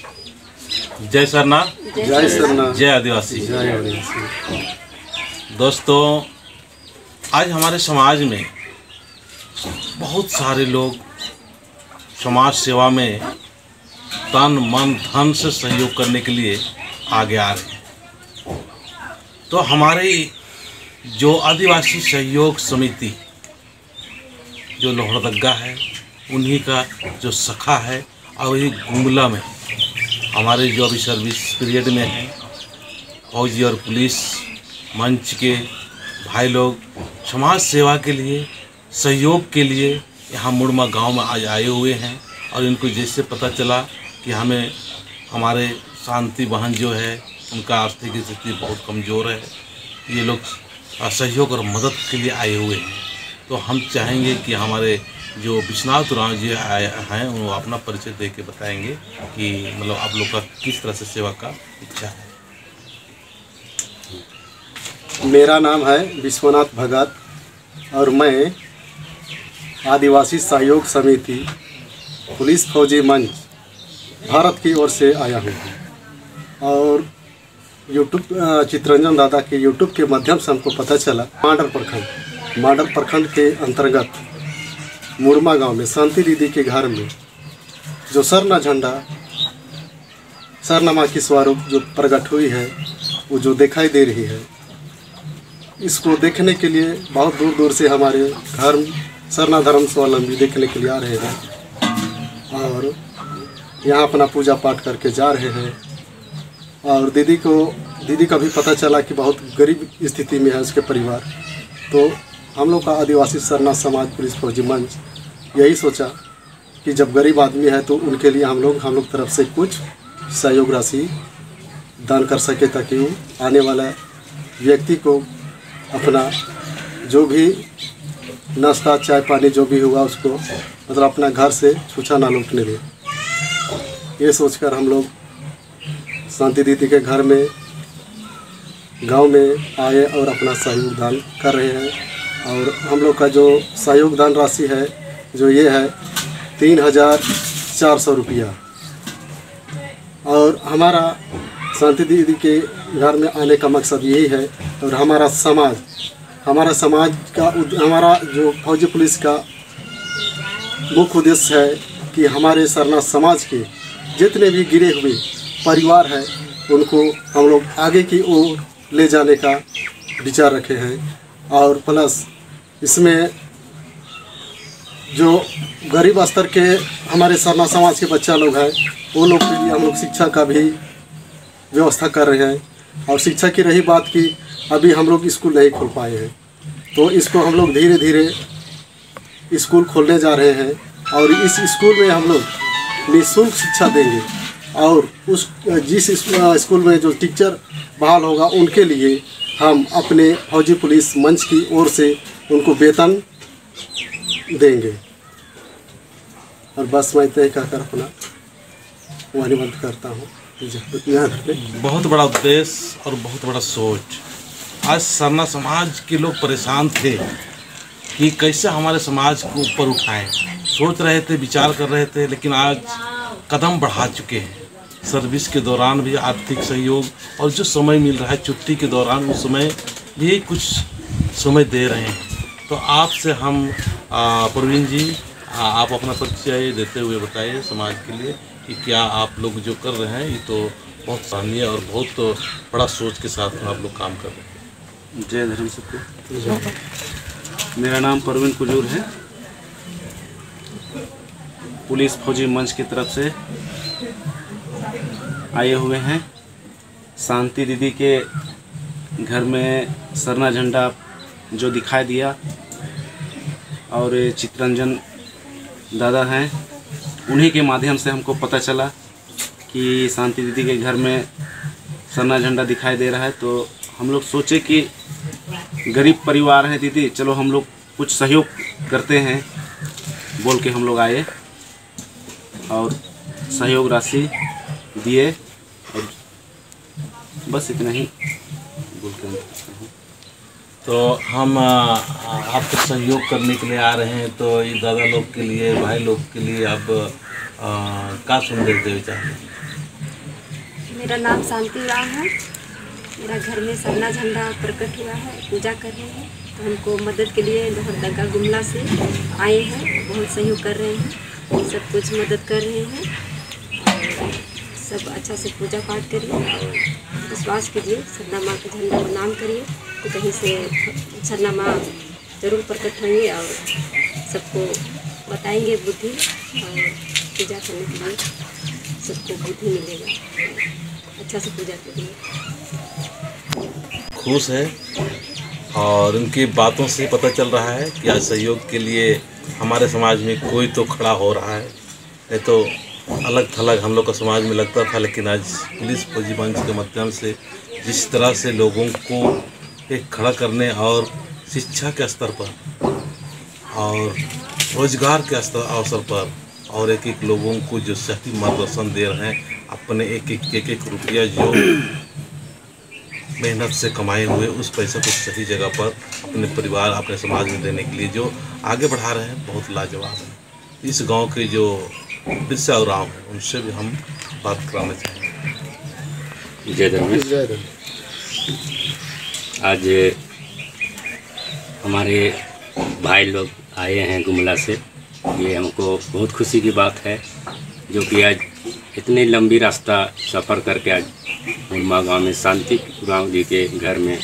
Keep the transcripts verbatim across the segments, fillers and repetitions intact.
जय सरना, जय सरना, जय आदिवासी। जय आदिवासी। दोस्तों, आज हमारे समाज में बहुत सारे लोग समाज सेवा में तन मन धन से सहयोग करने के लिए आगे आ रहे हैं। तो हमारे जो आदिवासी सहयोग समिति जो लोहरदगा है, उन्हीं का जो शाखा है, और ये गुमला में हमारे जो अभी सर्विस पीरियड में है, फौजी और पुलिस मंच के भाई लोग समाज सेवा के लिए, सहयोग के लिए यहाँ मुड़मा गांव में आज आए हुए हैं। और इनको जैसे पता चला कि हमें हमारे शांति बहन जो है उनका आर्थिक स्थिति बहुत कमज़ोर है, ये लोग सहयोग और मदद के लिए आए हुए हैं। तो हम चाहेंगे कि हमारे जो विश्वनाथ उरांव जी आए हैं वो अपना परिचय दे के बताएंगे कि मतलब आप लोग का किस तरह से सेवा का इच्छा है। मेरा नाम है विश्वनाथ भगत और मैं आदिवासी सहयोग समिति पुलिस फौजी मंच भारत की ओर से आया हूँ। और यूट्यूब चित्रंजन दादा के यूट्यूब के माध्यम से हमको पता चला माडर प्रखंड माडर प्रखंड के अंतर्गत मुड़मा गांव में शांति दीदी के घर में जो सरना झंडा सरना माँ की स्वरूप जो प्रकट हुई है, वो जो दिखाई दे रही है, इसको देखने के लिए बहुत दूर दूर से हमारे धर्म सरना धर्म स्वावलंबी देखने के लिए आ रहे हैं और यहाँ अपना पूजा पाठ करके जा रहे हैं। और दीदी को दीदी का भी पता चला कि बहुत गरीब स्थिति में है उसके परिवार। तो हम लोग का आदिवासी सरना समाज पुलिस फौजी मंच यही सोचा कि जब गरीब आदमी है तो उनके लिए हम लोग हम लोग तरफ से कुछ सहयोग राशि दान कर सके, ताकि वो आने वाला व्यक्ति को अपना जो भी नाश्ता चाय पानी जो भी हुआ उसको मतलब अपना घर से छूछा ना लौटने दे। ये सोचकर हम लोग शांति दीदी के घर में गांव में आए और अपना सहयोग दान कर रहे हैं। और हम लोग का जो सहयोग दान राशि है जो ये है तीन हज़ार चार सौ रुपया। और हमारा शांति दीदी के घर में आने का मकसद यही है, और हमारा समाज हमारा समाज का हमारा जो फौजी पुलिस का मुख्य उद्देश्य है कि हमारे सरना समाज के जितने भी गिरे हुए परिवार हैं उनको हम लोग आगे की ओर ले जाने का विचार रखे हैं। और प्लस इसमें जो गरीब स्तर के हमारे सरना समाज के बच्चा लोग हैं वो लोग के लिए हम लोग शिक्षा का भी व्यवस्था कर रहे हैं। और शिक्षा की रही बात कि अभी हम लोग स्कूल नहीं खोल पाए हैं, तो इसको हम लोग धीरे धीरे स्कूल खोलने जा रहे हैं। और इस स्कूल में हम लोग निःशुल्क शिक्षा देंगे और उस जिस स्कूल में जो टीचर बहाल होगा उनके लिए हम अपने फौजी पुलिस मंच की ओर से उनको वेतन देंगे। और बस मैं तय कहकर अपना वाणी बंद करता हूँ। बहुत बड़ा उद्देश्य और बहुत बड़ा सोच। आज सरना समाज के लोग परेशान थे कि कैसे हमारे समाज को ऊपर उठाएं, सोच रहे थे, विचार कर रहे थे, लेकिन आज कदम बढ़ा चुके हैं। सर्विस के दौरान भी आर्थिक सहयोग और जो समय मिल रहा है छुट्टी के दौरान उस समय भी कुछ समय दे रहे हैं। तो आपसे हम प्रवीण जी आ, आप अपना परिचय देते हुए बताइए समाज के लिए कि क्या आप लोग जो कर रहे हैं ये तो बहुत सराहनीय और बहुत तो बड़ा सोच के साथ में आप लोग काम कर रहे हैं। जय धर्म सबको। मेरा नाम प्रवीण कुजूर है। पुलिस फौजी मंच की तरफ से आए हुए हैं। शांति दीदी के घर में सरना झंडा जो दिखाई दिया और चित्रंजन दादा हैं, उन्हीं के माध्यम से हमको पता चला कि शांति दीदी के घर में सरना झंडा दिखाई दे रहा है। तो हम लोग सोचे कि गरीब परिवार है दीदी, चलो हम लोग कुछ सहयोग करते हैं बोल के हम लोग आए और सहयोग राशि दिए। और बस इतना ही बोल के तो हम आपको सहयोग करने के लिए आ रहे हैं। तो ये दादा लोग के लिए, भाई लोग के लिए आप क्या संदेश देना चाहते हैं? मेरा नाम शांति राम है। मेरा घर में सरना झंडा प्रकट हुआ है, पूजा कर रहे हैं। तो हमको मदद के लिए लोहरदगा गुमला से आए हैं, बहुत सहयोग कर रहे हैं, सब कुछ मदद कर रहे हैं। और सब अच्छा से पूजा पाठ करिए और विश्वास कीजिए, सरना माँ का झंडा प्रणाम करिए तो कहीं से सरना माँ जरूर प्रकट होंगे और सबको बताएंगे बुद्धि और पूजा करने के लिए सबको बुद्धि मिलेगा। अच्छा से पूजा करिए। खुश है और उनकी बातों से पता चल रहा है कि आज सहयोग के लिए हमारे समाज में कोई तो खड़ा हो रहा है। नहीं तो अलग थलग हम लोग का समाज में लगता था, लेकिन आज पुलिस फौजी मंच के माध्यम से जिस तरह से लोगों को एक खड़ा करने और शिक्षा के स्तर पर और रोजगार के स्तर अवसर पर और एक एक लोगों को जो सही मार्गदर्शन दे रहे हैं, अपने एक एक एक एक रुपया जो मेहनत से कमाए हुए उस पैसे को सही जगह पर अपने परिवार अपने समाज में देने के लिए जो आगे बढ़ा रहे हैं, बहुत लाजवाब है। इस गांव के जो बिरसा और राम है उनसे भी हम बात कराना चाहेंगे। जय धर्मेश। आज हमारे भाई लोग आए हैं गुमला से, ये हमको बहुत खुशी की बात है, जो कि आज इतनी लंबी रास्ता सफ़र करके आज उनमा गाँव में शांति गाँव जी के घर में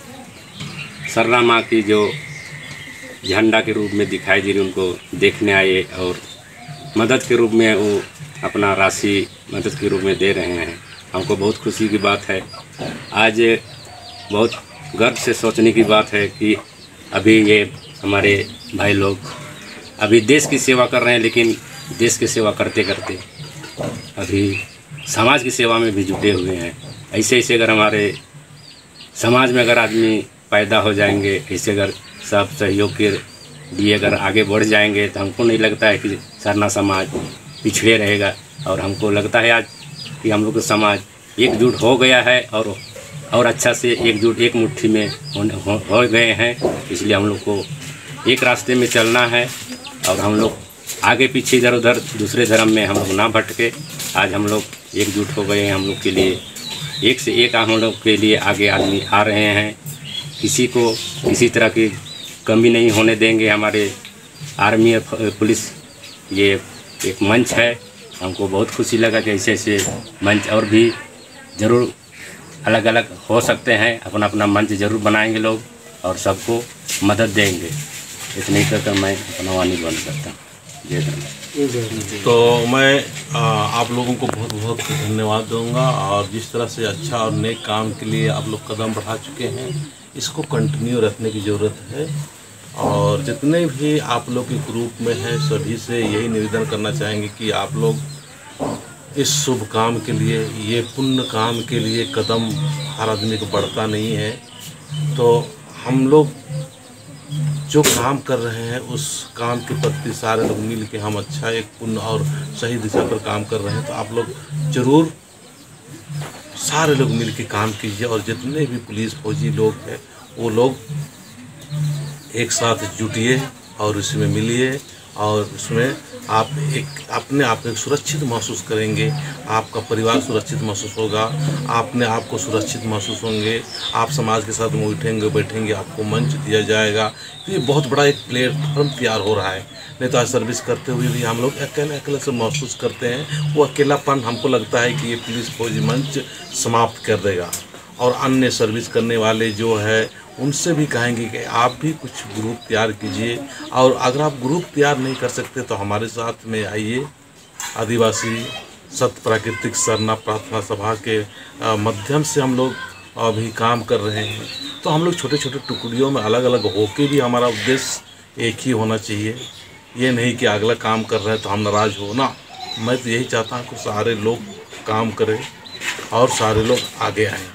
सरना माँ की जो झंडा के रूप में दिखाई दे रही उनको देखने आए और मदद के रूप में वो अपना राशि मदद के रूप में दे रहे हैं। हमको बहुत खुशी की बात है। आज बहुत गर्व से सोचने की बात है कि अभी ये हमारे भाई लोग अभी देश की सेवा कर रहे हैं, लेकिन देश की सेवा करते करते अभी समाज की सेवा में भी जुटे हुए हैं। ऐसे ऐसे अगर हमारे समाज में अगर आदमी पैदा हो जाएंगे, ऐसे अगर सब सहयोग के लिए अगर आगे बढ़ जाएंगे तो हमको नहीं लगता है कि सरना समाज पिछड़े रहेगा। और हमको लगता है आज कि हम लोग का समाज एकजुट हो गया है और और अच्छा से एकजुट एक मुट्ठी में हो, हो, हो गए हैं। इसलिए हम लोग को एक रास्ते में चलना है और हम लोग आगे पीछे इधर उधर दूसरे धर्म में हम लोग ना भटके। आज हम लोग एकजुट हो गए हैं, हम लोग के लिए एक से एक हम लोग के लिए आगे आदमी आ रहे हैं। किसी को किसी तरह की कमी नहीं होने देंगे। हमारे आर्मी और पुलिस ये एक मंच है, हमको बहुत खुशी लगा कि ऐसे ऐसे मंच और भी ज़रूर अलग अलग हो सकते हैं। अपना अपना मंच ज़रूर बनाएंगे लोग और सबको मदद देंगे। इतने ही कर मैं अपना वाणी बंद करता हूँ। जय धन्यवाद। तो मैं आ, आप लोगों को बहुत बहुत धन्यवाद दूंगा और जिस तरह से अच्छा और नेक काम के लिए आप लोग कदम बढ़ा चुके हैं, इसको कंटिन्यू रखने की ज़रूरत है। और जितने भी आप लोग के ग्रुप में हैं सभी से यही निवेदन करना चाहेंगे कि आप लोग इस शुभ काम के लिए, ये पुण्य काम के लिए कदम हर आदमी को बढ़ता नहीं है। तो हम लोग जो काम कर रहे हैं उस काम के प्रति सारे लोग मिल के हम अच्छा एक पुण्य और सही दिशा पर काम कर रहे हैं। तो आप लोग ज़रूर सारे लोग मिल के काम कीजिए और जितने भी पुलिस फौजी लोग हैं वो लोग एक साथ जुटिए और इसमें मिलिए और उसमें आप एक अपने आप को सुरक्षित महसूस करेंगे, आपका परिवार सुरक्षित महसूस होगा, आपने आपको सुरक्षित महसूस होंगे, आप समाज के साथ में उठेंगे बैठेंगे, आपको मंच दिया जाएगा। तो ये बहुत बड़ा एक प्लेटफॉर्म तैयार हो रहा है। नहीं तो आज सर्विस करते हुए भी हम लोग अकेले अकेले से महसूस करते हैं। वो अकेलापन हमको लगता है कि ये पुलिस फौजी मंच समाप्त कर देगा। और अन्य सर्विस करने वाले जो है उनसे भी कहेंगे कि आप भी कुछ ग्रुप तैयार कीजिए। और अगर आप ग्रुप तैयार नहीं कर सकते तो हमारे साथ में आइए। आदिवासी सत प्राकृतिक सरना प्रार्थना सभा के माध्यम से हम लोग अभी काम कर रहे हैं। तो हम लोग छोटे छोटे टुकड़ियों में अलग अलग होके भी हमारा उद्देश्य एक ही होना चाहिए। ये नहीं कि अगला काम कर रहे हैं तो हम नाराज़ हो ना। मैं तो यही चाहता हूँ कि सारे लोग काम करें और सारे लोग आगे आएँ।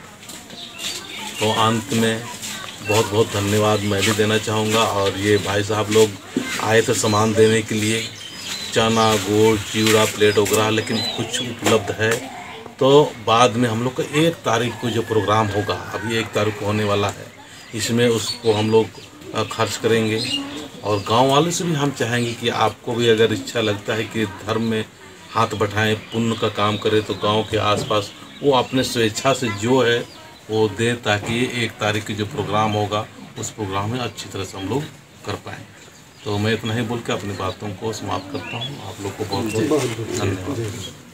तो अंत में बहुत बहुत धन्यवाद मैं भी देना चाहूँगा। और ये भाई साहब लोग आए थे सामान देने के लिए, चना गुड़ चिवड़ा प्लेट वगैरह, लेकिन कुछ उपलब्ध है। तो बाद में हम लोग का एक तारीख को जो प्रोग्राम होगा, अभी एक तारीख को होने वाला है, इसमें उसको हम लोग खर्च करेंगे। और गांव वालों से भी हम चाहेंगे कि आपको भी अगर इच्छा लगता है कि धर्म में हाथ बढ़ाएं, पुण्य का काम करें, तो गांव के आसपास वो अपने स्वेच्छा से जो है वो दे, ताकि एक तारीख की जो प्रोग्राम होगा उस प्रोग्राम में अच्छी तरह से हम लोग कर पाएँ। तो मैं इतना ही बोल के अपनी बातों को समाप्त करता हूँ। आप लोग को बहुत बहुत धन्यवाद।